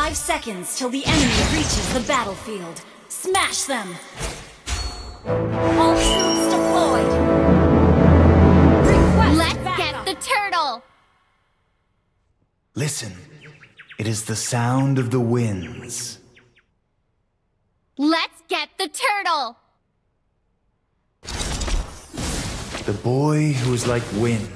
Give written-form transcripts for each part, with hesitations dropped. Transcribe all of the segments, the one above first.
5 seconds till the enemy reaches the battlefield. Smash them! All troops deployed! Let's get the turtle! Listen, it is the sound of the winds. Let's get the turtle! The boy who is like wind.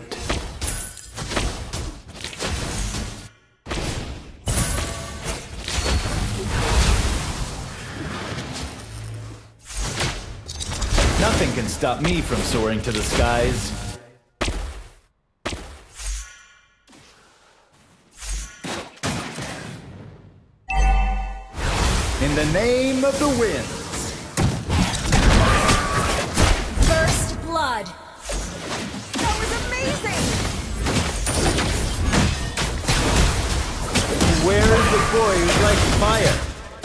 Nothing can stop me from soaring to the skies. In the name of the winds. First blood! That was amazing! Where is the boy who's like fire?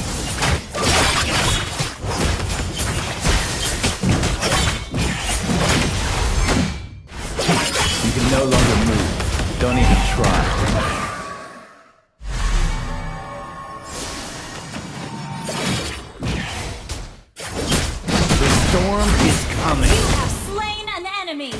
You can no longer move. Don't even try. The storm is coming. You have slain an enemy!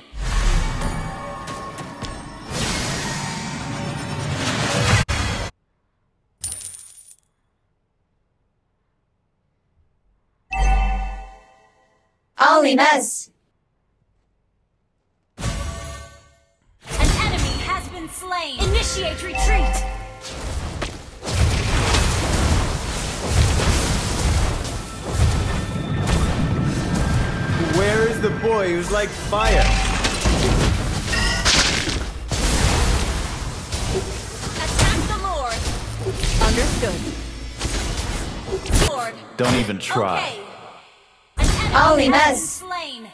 Alinas! An enemy has been slain! Initiate retreat! Where is the boy who's like fire? Attack the Lord! Understood. Lord! Don't even try. Okay! An enemy has been Alinas! slain!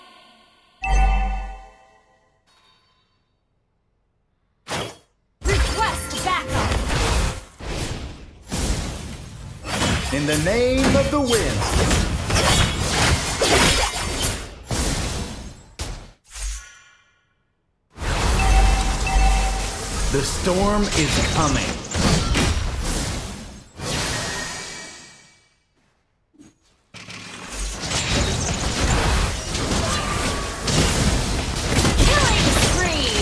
Request backup! In the name of the wind. The storm is coming. Killing spree!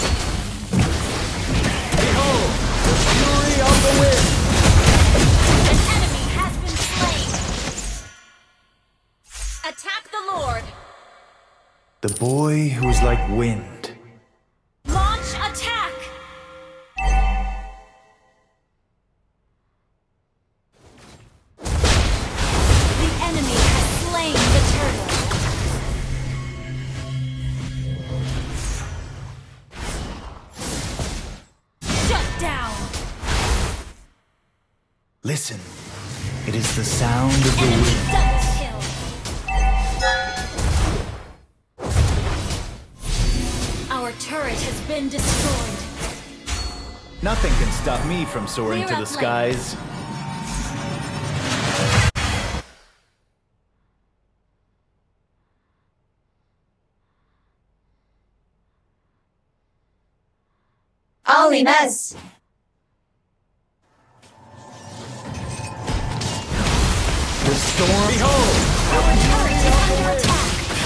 Behold, the fury of the wind. An enemy has been slain! Attack the Lord! The boy who is like wind. Launch attack! The enemy has slain the turtle. Shut down! Listen, it is the sound of the Enemy wind. double kill! Our turret has been destroyed. Nothing can stop me from soaring Clear to the up skies. Alinas! The storm. Behold! Our turret is under attack.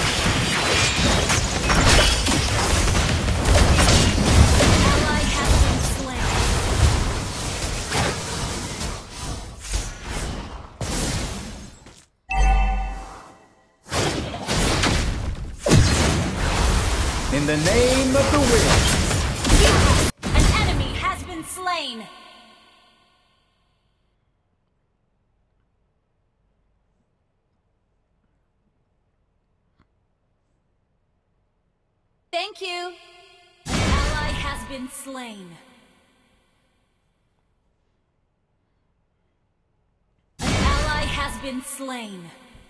An ally has been slain. In the name of the wind. An enemy has been slain. Thank you. An ally has been slain. An ally has been slain.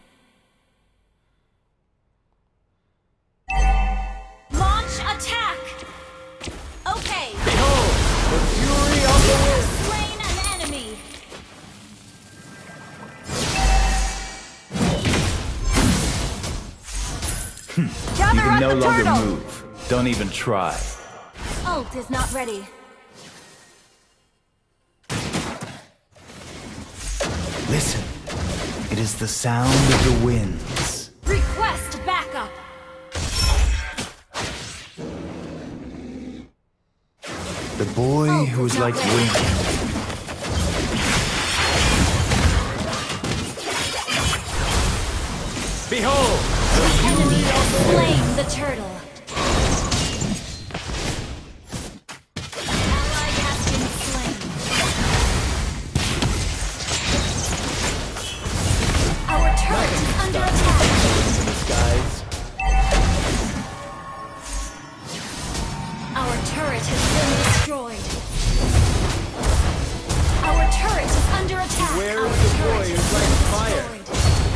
Launch attack! Okay. Behold, the fury of the You have wind. slain an enemy. You Gather can up no the longer turtle! move. Don't even try. Ult is not ready. Listen, it is the sound of the winds. Request backup. The boy who is like wind. Behold! The enemy has slain the turtle. Ally has been slain. Our turret is under attack. In the skies. Our turret has been destroyed. Our turret is under attack. Where Our is the turret boy has who's been like fire? destroyed.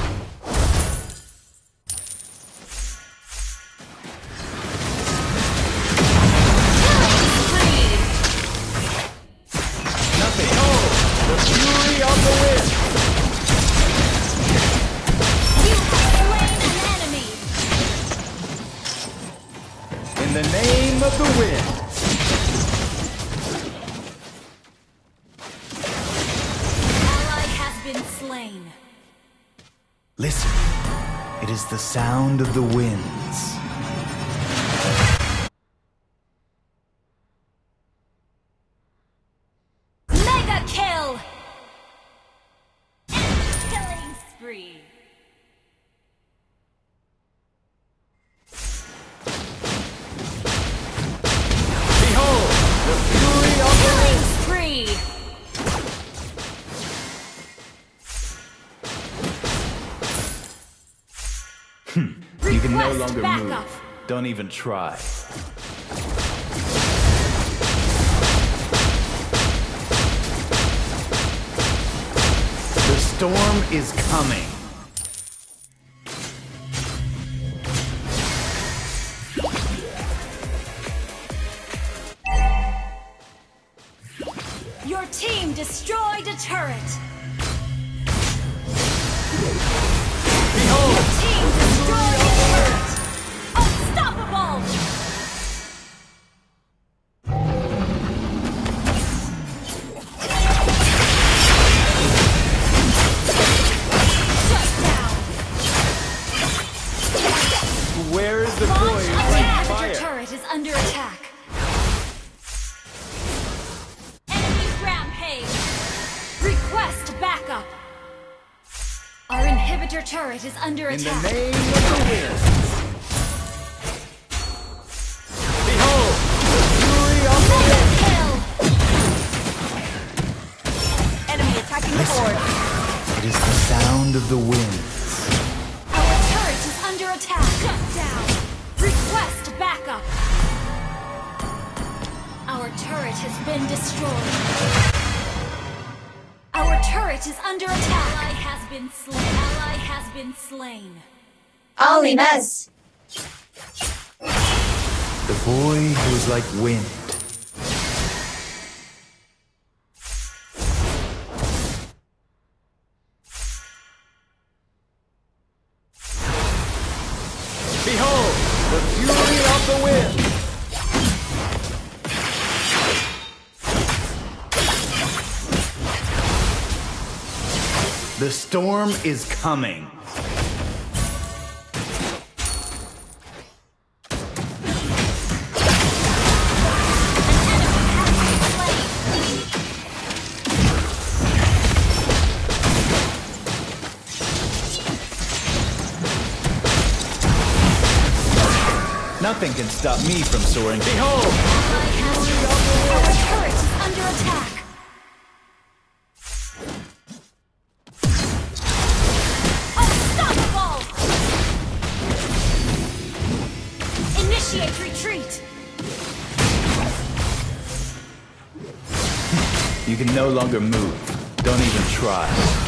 Nothing. Oh! The fury of the wind! You have slain an enemy. In the name of the wind! Ally has been slain. Listen, it is the sound of the winds. Mega kill! Killing spree. Behold, the fury of the Killing spree. You can no Request longer backup. move. Don't even try. The storm is coming. Your team destroyed a turret. Behold! Your team destroyed a turret. Unstoppable! Shut down. Where is the boy Launch who's like attack. Your fire? turret is under attack. Enemy rampage. Request backup. Our inhibitor turret is under In the attack. name of the wind! Behold! The fury of the Mega wind! kill. Enemy attacking the board. It is the sound of the wind. Our turret is under attack. Shut down. Request backup. Our turret has been destroyed. Our turret is under attack. Ally has been slain. Ally has been slain. All in us. The boy who is like wind. Behold, the fury of the wind! The storm is coming. Nothing can stop me from soaring. Behold! Our turret is under attack. Unstoppable! Initiate retreat. You can no longer move. Don't even try.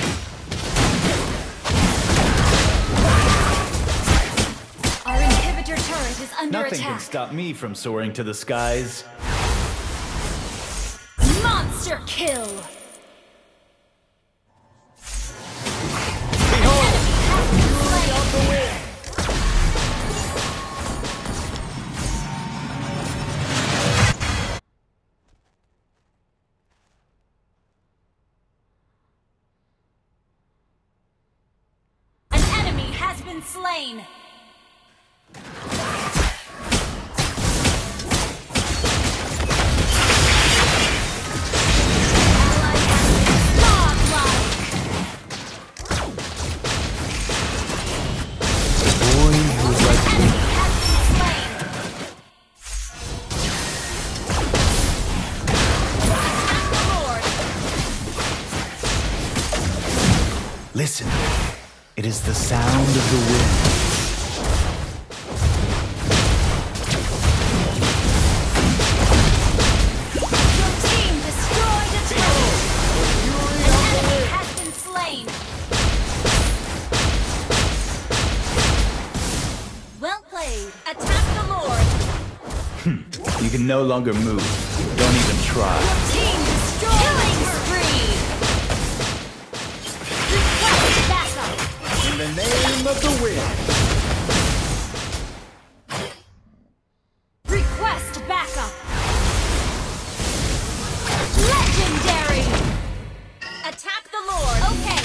Our inhibitor turret is under Nothing can attack. stop me from soaring to the skies. Monster kill. Behold! Fury of the wind. been slain. Listen, it is the sound of the wind. Your team destroyed a turret. An enemy has been slain. Well played. Attack the Lord. You can no longer move. Don't even try. Your team destroyed. Killing spree. Request backup. In the name of the wind. Request backup. Legendary. Attack the Lord. Okay.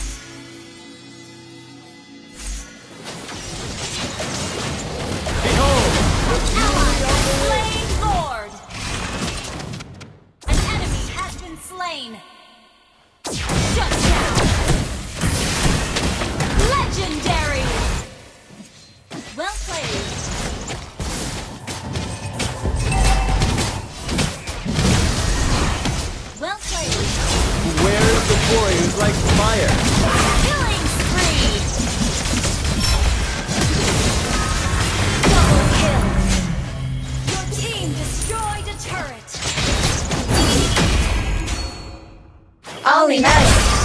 Behold! Ally slain Lord. An enemy has been slain. Shut down. Legendary. Well played. Well played. Where is the boy who's like fire? Killing spree. Double kill. Your team destroyed a turret. Only nice.